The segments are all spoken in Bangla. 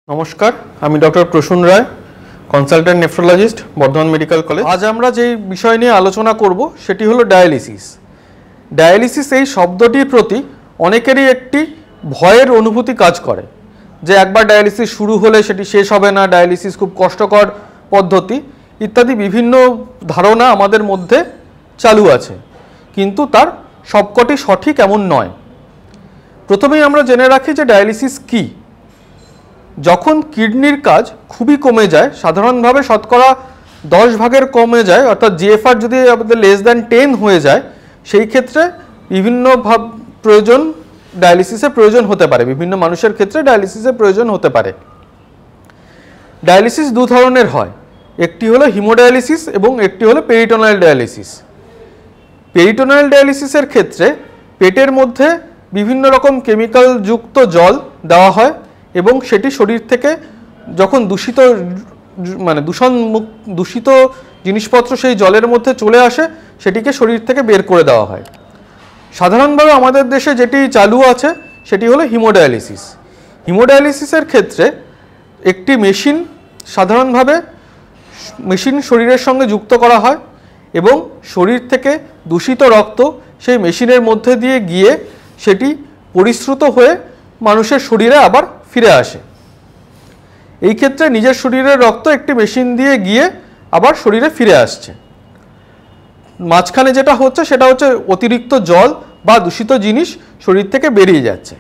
নমস্কার, আমি doctor Prasun Roy, consultant nephrologist, Bardhaman medical college. আজ আমরা যে বিষয় নিয়ে আলোচনা করব সেটি হলো ডায়ালিসিস। ডায়ালিসিস এই শব্দটির প্রতি অনেকেরই একটি ভয়ের অনুভূতি কাজ করে যে একবার ডায়ালিসিস শুরু হলে সেটি শেষ হবে না, ডায়ালিসিস খুব কষ্টকর পদ্ধতি ইত্যাদি বিভিন্ন ধারণা আমাদের মধ্যে চালু আছে, কিন্তু তার সবকটি সঠিক এমন নয়। প্রথমেই আমরা জেনে রাখি যে ডায়ালিসিস কী। যখন কিডনির কাজ খুবই কমে যায়, সাধারণভাবে শতকরা 10 ভাগের কমে যায়, অর্থাৎ জিএফআর যদি আমাদের <10 হয়ে যায়, সেই ক্ষেত্রে বিভিন্ন প্রয়োজন ডায়ালিসিসের প্রয়োজন হতে পারে। বিভিন্ন মানুষের ক্ষেত্রে ডায়ালিসিসের প্রয়োজন হতে পারে। ডায়ালিসিস দু ধরনের হয়, একটি হলো হিমোডায়ালিসিস এবং একটি হলো পেরিটোনাল ডায়ালিসিস। পেরিটোনাল ডায়ালিসিসের ক্ষেত্রে পেটের মধ্যে বিভিন্ন রকম কেমিক্যাল যুক্ত জল দেওয়া হয় এবং সেটি শরীর থেকে যখন দূষিত জিনিসপত্র সেই জলের মধ্যে চলে আসে, সেটিকে শরীর থেকে বের করে দেওয়া হয়। সাধারণভাবে আমাদের দেশে যেটি চালু আছে সেটি হলো হিমোডায়ালিসিস। হিমোডায়ালিসিসের ক্ষেত্রে একটি সাধারণভাবে মেশিন শরীরের সঙ্গে যুক্ত করা হয় এবং শরীর থেকে দূষিত রক্ত সেই মেশিনের মধ্যে দিয়ে গিয়ে সেটি পরিশ্রুত হয়ে মানুষের শরীরে আবার ফিরে আসে। এই ক্ষেত্রে নিজের শরীরের রক্ত একটি মেশিন দিয়ে গিয়ে আবার শরীরে ফিরে আসছে। মাঝখানে যেটা হচ্ছে সেটা হচ্ছে অতিরিক্ত জল বা দূষিত জিনিস শরীর থেকে বেরিয়ে যাচ্ছে।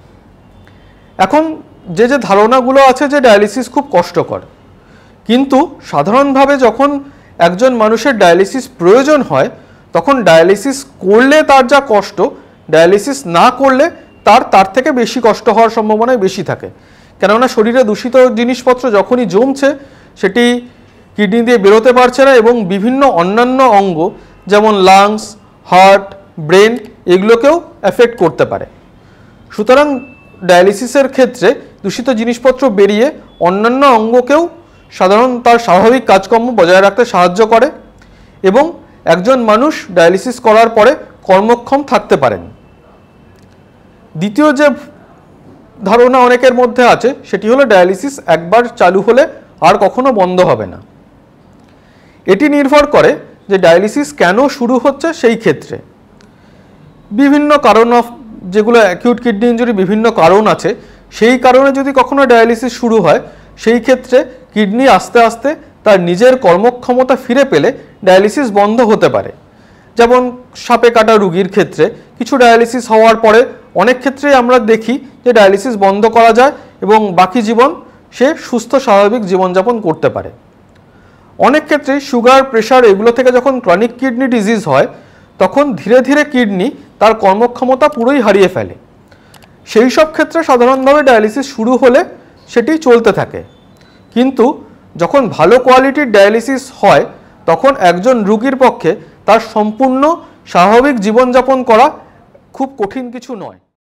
এখন যে ধারণাগুলো আছে যে ডায়ালিসিস খুব কষ্টকর, কিন্তু সাধারণভাবে যখন একজন মানুষের ডায়ালিসিস প্রয়োজন হয় তখন ডায়ালিসিস করলে তার যা কষ্ট, ডায়ালিসিস না করলে তার থেকে বেশি কষ্ট হওয়ার সম্ভাবনাই বেশি থাকে। কেননা শরীরে দূষিত জিনিসপত্র যখনই জমছে সেটি কিডনি দিয়ে বেরোতে পারছে না এবং বিভিন্ন অন্যান্য অঙ্গ যেমন লাংস, হার্ট, ব্রেন এগুলোকেও এফেক্ট করতে পারে। সুতরাং ডায়ালিসিসের ক্ষেত্রে দূষিত জিনিসপত্র বেরিয়ে অন্যান্য অঙ্গকেও তার স্বাভাবিক কাজকর্ম বজায় রাখতে সাহায্য করে এবং একজন মানুষ ডায়ালিসিস করার পরে কর্মক্ষম থাকতে পারেন। দ্বিতীয় যে ধারণা অনেকের মধ্যে আছে সেটি হলো ডায়ালিসিস একবার চালু হলে আর কখনো বন্ধ হবে না। এটি নির্ভর করে যে ডায়ালিসিস কেন শুরু হচ্ছে সেই ক্ষেত্রে। বিভিন্ন কারণ যেগুলো অ্যাকিউট কিডনি ইনজুরি বিভিন্ন কারণ আছে, সেই কারণে যদি কখনো ডায়ালিসিস শুরু হয় সেই ক্ষেত্রে কিডনি আস্তে আস্তে তার নিজের কর্মক্ষমতা ফিরে পেলে ডায়ালিসিস বন্ধ হতে পারে। যেমন সাপে কাটা রোগীর ক্ষেত্রে কিছু ডায়ালিসিস হওয়ার পরে অনেক ক্ষেত্রেই আমরা দেখি যে ডায়ালিসিস বন্ধ করা যায় এবং বাকি জীবন সে সুস্থ স্বাভাবিক জীবনযাপন করতে পারে। অনেক ক্ষেত্রে সুগার, প্রেশার এগুলো থেকে যখন ক্রনিক কিডনি ডিজিজ হয় তখন ধীরে ধীরে কিডনি তার কর্মক্ষমতা পুরোই হারিয়ে ফেলে। সেই সব ক্ষেত্রে সাধারণভাবে ডায়ালিসিস শুরু হলে সেটি চলতে থাকে, কিন্তু যখন ভালো কোয়ালিটির ডায়ালিসিস হয় তখন একজন রোগীর পক্ষে তার সম্পূর্ণ স্বাভাবিক জীবনযাপন করা খুব কঠিন কিছু নয়।